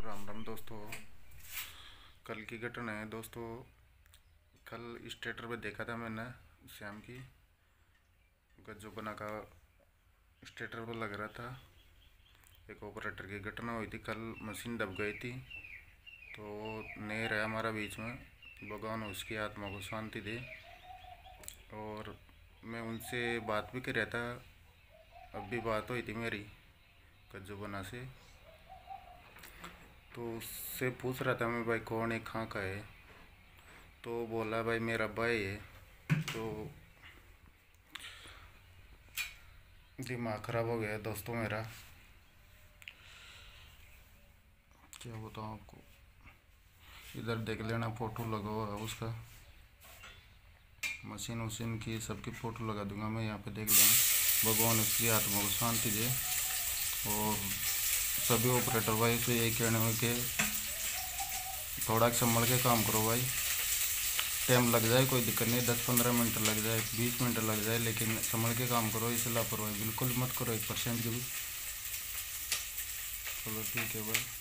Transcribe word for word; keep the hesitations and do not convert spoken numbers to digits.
राम राम दोस्तों। कल की घटना है दोस्तों। कल स्टेटर पे देखा था मैंने श्याम की गज्जू बना का स्टेटर पर लग रहा था। एक ऑपरेटर की घटना हुई थी। कल मशीन दब गई थी तो नहीं रहा हमारा बीच में। भगवान उसकी आत्मा को शांति दे। और मैं उनसे बात भी कर रहा था। अब भी बात हुई थी मेरी गज्जू बना से। तो उससे पूछ रहा था मैं, भाई कौन है, कहाँ का है। तो बोला भाई मेरा भाई है। तो दिमाग ख़राब हो गया दोस्तों मेरा। क्या बताऊँ आपको। इधर देख लेना, फ़ोटो लगा हुआ है उसका, मशीन वशीन की सबकी फ़ोटो लगा दूंगा मैं यहाँ पे, देख लेना। भगवान उसकी आत्मा को शांति दे। और सभी ऑपरेटर भाई से यही कहने में कि थोड़ा संभल के काम करो भाई। टाइम लग जाए कोई दिक्कत नहीं, दस पंद्रह मिनट लग जाए, बीस मिनट लग जाए, लेकिन संभल के काम करो। इसे लापरवाही बिल्कुल मत करो, एक परसेंट की भी। चलो ठीक है भाई।